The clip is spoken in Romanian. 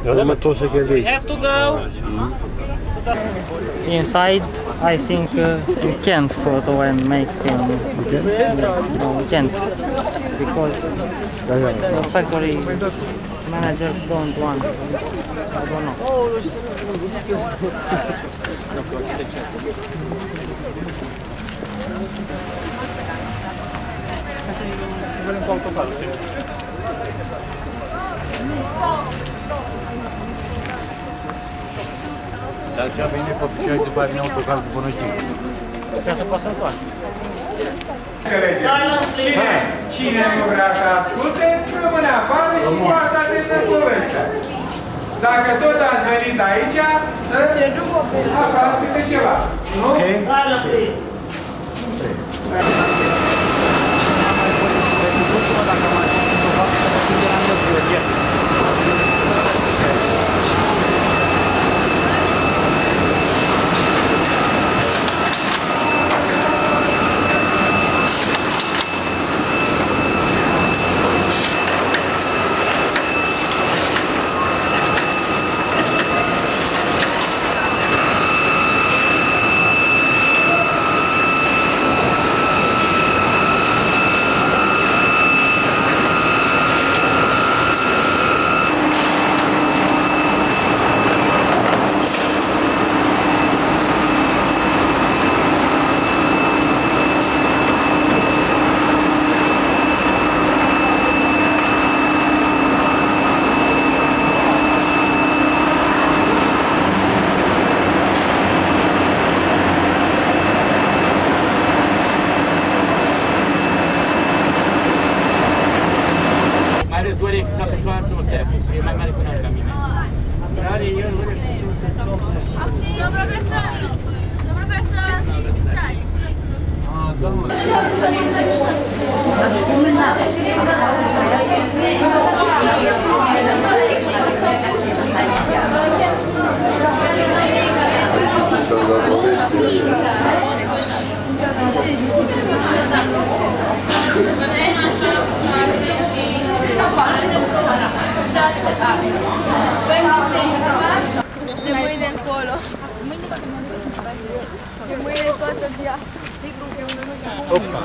Have to go. Inside, I think you can't photo and make film. No, we can't. Because the factory managers don't want. I don't know. Dar ce-a venit pe picioare după aia vine autocar cu bunății. Ca să poată să întoarcă. Cine nu vrea să asculte, rămâne afară și poate atâta povestea. Dacă tot ați venit aici, să aflați câte ceva. Nu? De mâine încolo. De mâine toată ziua. Opa!